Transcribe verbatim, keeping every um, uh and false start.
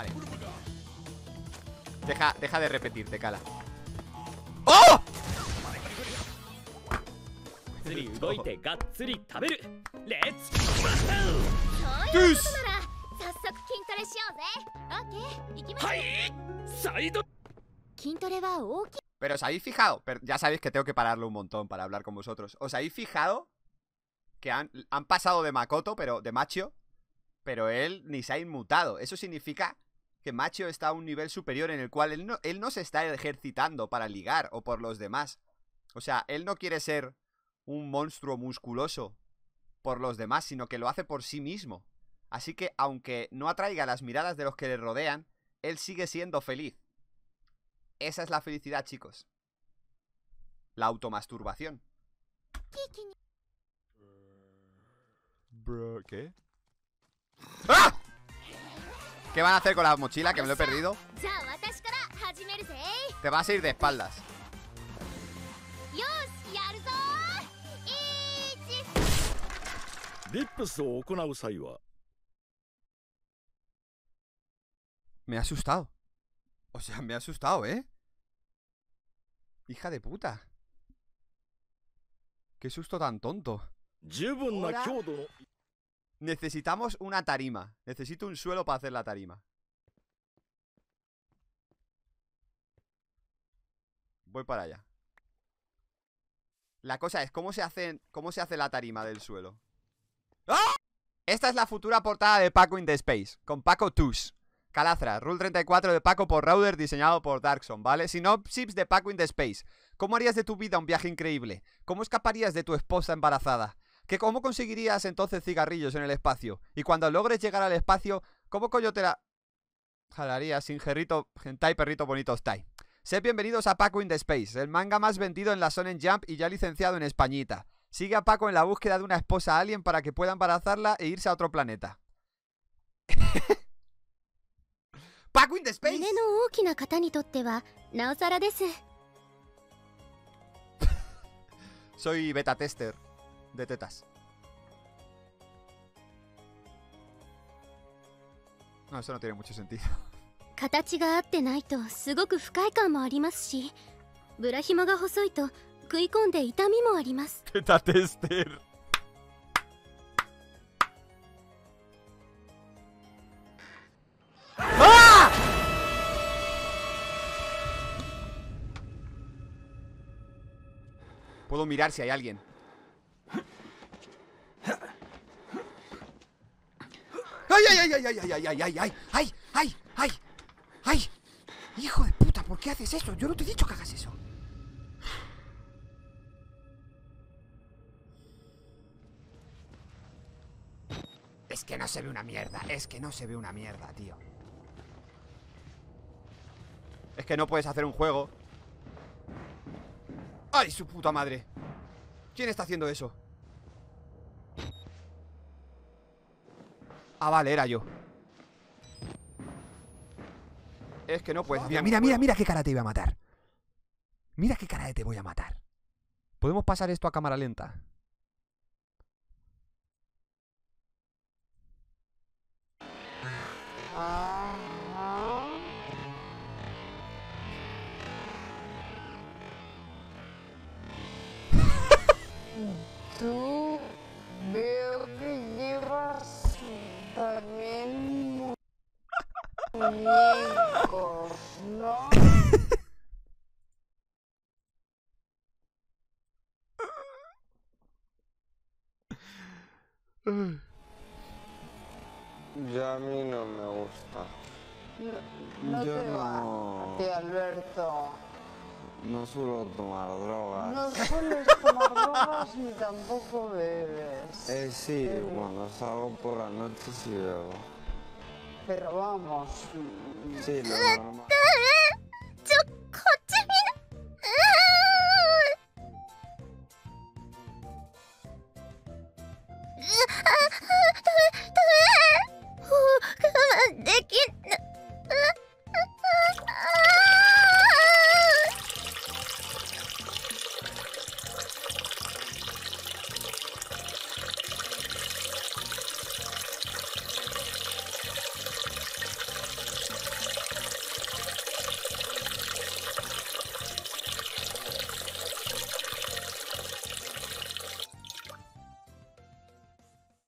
Vale. Deja, deja de repetirte, Cala. ¡Oh! Pero os habéis fijado, pero ya sabéis que tengo que pararlo un montón para hablar con vosotros. ¿Os habéis fijado que han, han pasado de Makoto, pero de Machio, pero él ni se ha inmutado? Eso significa que Machio está a un nivel superior en el cual él no, él no se está ejercitando para ligar o por los demás. O sea, él no quiere ser un monstruo musculoso por los demás, sino que lo hace por sí mismo. Así que, aunque no atraiga las miradas de los que le rodean, él sigue siendo feliz. Esa es la felicidad, chicos. La automasturbación. Bro, ¿qué? ¡Ah! ¿Qué van a hacer con la mochila? Que me lo he perdido. Te vas a ir de espaldas. Me ha asustado. O sea, me ha asustado, ¿eh? Hija de puta. Qué susto tan tonto. Ahora necesitamos una tarima. Necesito un suelo para hacer la tarima. Voy para allá. La cosa es, ¿cómo se hace, cómo se hace la tarima del suelo? ¡Ah! Esta es la futura portada de Paco in the Space, con Paco Tus. Calazra, Rule treinta y cuatro de Paco por Rauder, diseñado por Darkson, ¿vale? Sinopsis de Paco in the Space. ¿Cómo harías de tu vida un viaje increíble? ¿Cómo escaparías de tu esposa embarazada? ¿Qué, ¿Cómo conseguirías entonces cigarrillos en el espacio? Y cuando logres llegar al espacio, ¿cómo coño te la jalarías sin jerrito, hentai, perrito bonito style? Sed bienvenidos a Paco in the Space, el manga más vendido en la Shonen Jump y ya licenciado en Españita. Sigue a Paco en la búsqueda de una esposa alien para que pueda embarazarla e irse a otro planeta. Paco in the Space. Soy beta tester de tetas. No, eso no tiene mucho sentido. Beta tester. ¡Ah! Puedo mirar si hay alguien. ¡Ay, ay, ay, ay, ay, ay, ay, ay, ay, ay, ay, ay, ay, ay! Hijo de puta, ¿por qué haces eso? Yo no te he dicho que hagas eso. Es que no se ve una mierda, es que no se ve una mierda, tío. Es que no puedes hacer un juego. ¡Ay, su puta madre! ¿Quién está haciendo eso? Ah, vale, era yo. Es que no puedes. Mira, mira, mira, mira qué cara te iba a matar. Mira qué cara te voy a matar. ¿Podemos pasar esto a cámara lenta? Tú veo que llevas también muñecos, ¿no? Ya a mí no me gusta. No, no Yo te va no- a ti, Alberto. No suelo tomar drogas. No sueles tomar drogas ni tampoco bebes. Eh, sí, cuando salgo por la noche sí bebo. Pero vamos. Sí, lo normal.